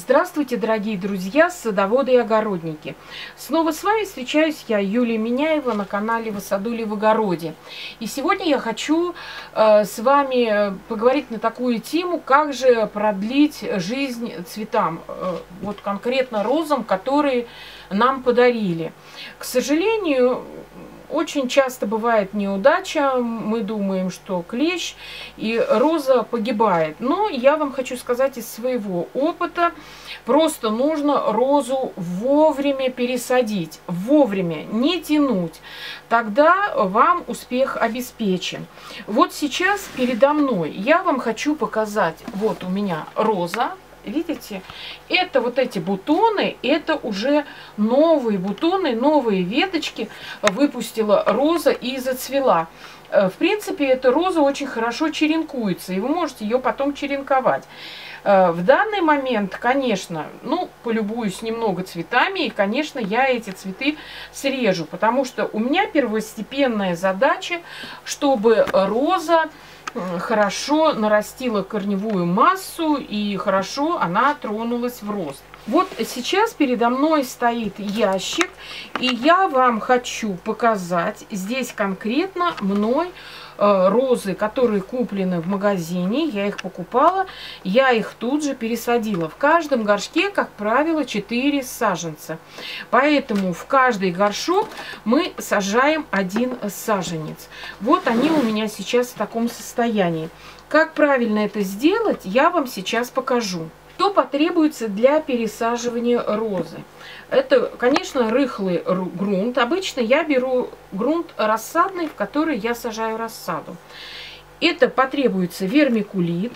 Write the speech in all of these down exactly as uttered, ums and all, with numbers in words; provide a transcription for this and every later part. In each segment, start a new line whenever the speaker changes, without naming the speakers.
Здравствуйте, дорогие друзья, садоводы и огородники! Снова с вами встречаюсь я, Юлия Миняева, на канале «В саду в огороде». И сегодня я хочу э, с вами поговорить на такую тему, как же продлить жизнь цветам, э, вот конкретно розам, которые нам подарили. К сожалению, очень часто бывает неудача, мы думаем, что клещ, и роза погибает. Но я вам хочу сказать из своего опыта, просто нужно розу вовремя пересадить, вовремя, не тянуть. Тогда вам успех обеспечен. Вот сейчас передо мной я вам хочу показать, вот у меня роза. Видите, это вот эти бутоны, это уже новые бутоны, новые веточки выпустила роза и зацвела. В принципе, эта роза очень хорошо черенкуется, и вы можете ее потом черенковать. В данный момент, конечно, ну, полюбуюсь немного цветами, и, конечно, я эти цветы срежу, потому что у меня первостепенная задача, чтобы роза хорошо нарастила корневую массу и хорошо она тронулась в рост. Вот сейчас передо мной стоит ящик, и я вам хочу показать здесь конкретно мной э, розы, которые куплены в магазине. Я их покупала, я их тут же пересадила. В каждом горшке, как правило, четыре саженца. Поэтому в каждый горшок мы сажаем один саженец. Вот они у меня сейчас в таком состоянии. Как правильно это сделать, я вам сейчас покажу. Что потребуется для пересаживания розы? Это, конечно, рыхлый грунт. Обычно я беру грунт рассадный, в который я сажаю рассаду. Это потребуется вермикулит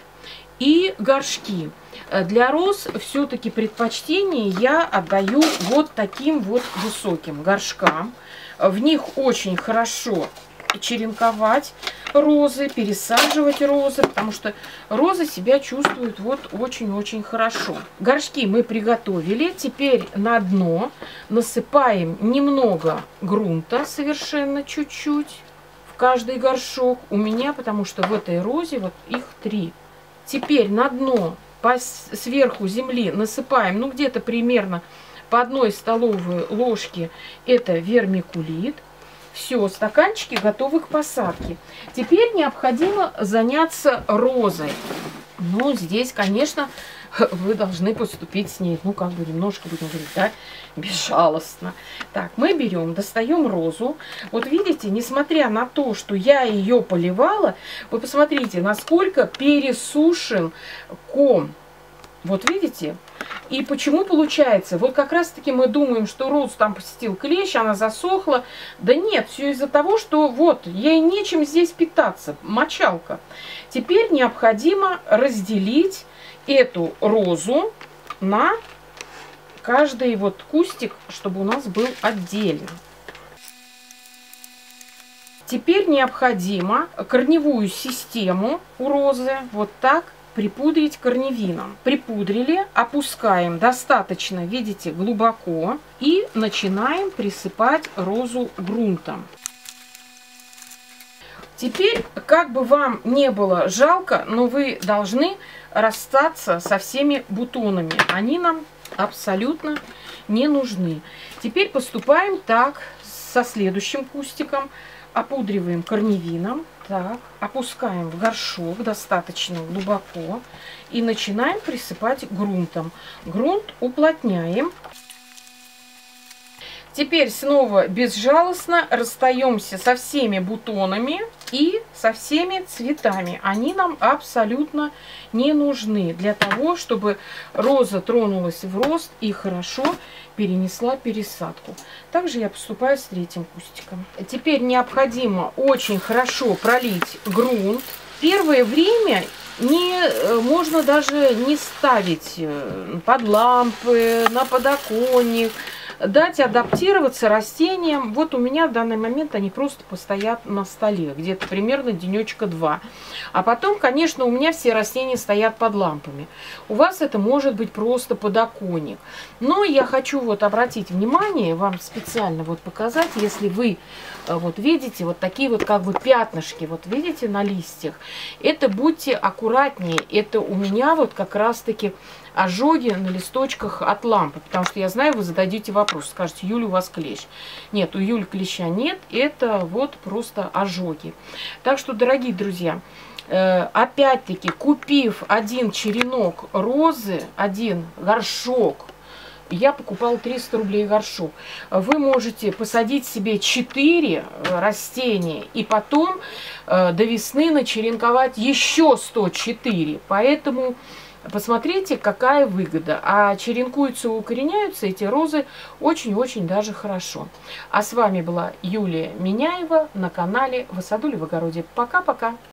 и горшки. Для роз все-таки предпочтение я отдаю вот таким вот высоким горшкам. В них очень хорошо черенковать розы, пересаживать розы, потому что розы себя чувствуют вот очень-очень хорошо. Горшки мы приготовили. Теперь на дно насыпаем немного грунта, совершенно чуть-чуть, в каждый горшок у меня, потому что в этой розе вот их три. Теперь на дно по сверху земли насыпаем, ну, где-то примерно по одной столовой ложке это вермикулит. Все, стаканчики готовы к посадке. Теперь необходимо заняться розой. Ну, здесь, конечно, вы должны поступить с ней, ну, как бы немножко, будем говорить, да, безжалостно. Так, мы берем, достаем розу. Вот видите, несмотря на то, что я ее поливала, вы посмотрите, насколько пересушен ком. Вот видите? И почему получается? Вот как раз таки мы думаем, что розу там посетил клещ, она засохла. Да нет, все из-за того, что вот, ей нечем здесь питаться, мочалка. Теперь необходимо разделить эту розу на каждый вот кустик, чтобы у нас был отдельно. Теперь необходимо корневую систему у розы вот так припудрить корневином. Припудрили, опускаем достаточно, видите, глубоко и начинаем присыпать розу грунтом. Теперь, как бы вам не было жалко, но вы должны расстаться со всеми бутонами. Они нам абсолютно не нужны. Теперь поступаем так со следующим кустиком. Опудриваем корневином, так, опускаем в горшок достаточно глубоко и начинаем присыпать грунтом. Грунт уплотняем. Теперь снова безжалостно расстаемся со всеми бутонами и со всеми цветами. Они нам абсолютно не нужны для того, чтобы роза тронулась в рост и хорошо перенесла пересадку. Также я поступаю с третьим кустиком. Теперь необходимо очень хорошо пролить грунт. Первое время не, можно даже не ставить под лампы, на подоконник. Дать адаптироваться растениям. Вот у меня в данный момент они просто постоят на столе, где-то примерно денечка два. А потом, конечно, у меня все растения стоят под лампами. У вас это может быть просто подоконник. Но я хочу вот обратить внимание, вам специально вот показать, если вы вот видите вот такие вот как бы пятнышки, вот видите на листьях, это будьте аккуратнее. Это у меня вот как раз таки ожоги на листочках от лампы. Потому что я знаю, вы зададите вопрос, скажете: Юля, у вас клещ. Нет, у Юли клеща нет, это вот просто ожоги. Так что, дорогие друзья, опять-таки, купив один черенок розы, один горшок, я покупала триста рублей горшок, вы можете посадить себе четыре растения и потом до весны начеренковать еще сто четыре. Поэтому посмотрите, какая выгода. А черенкуются и укореняются эти розы очень-очень даже хорошо. А с вами была Юлия Миняева на канале «В саду или в огороде». Пока-пока!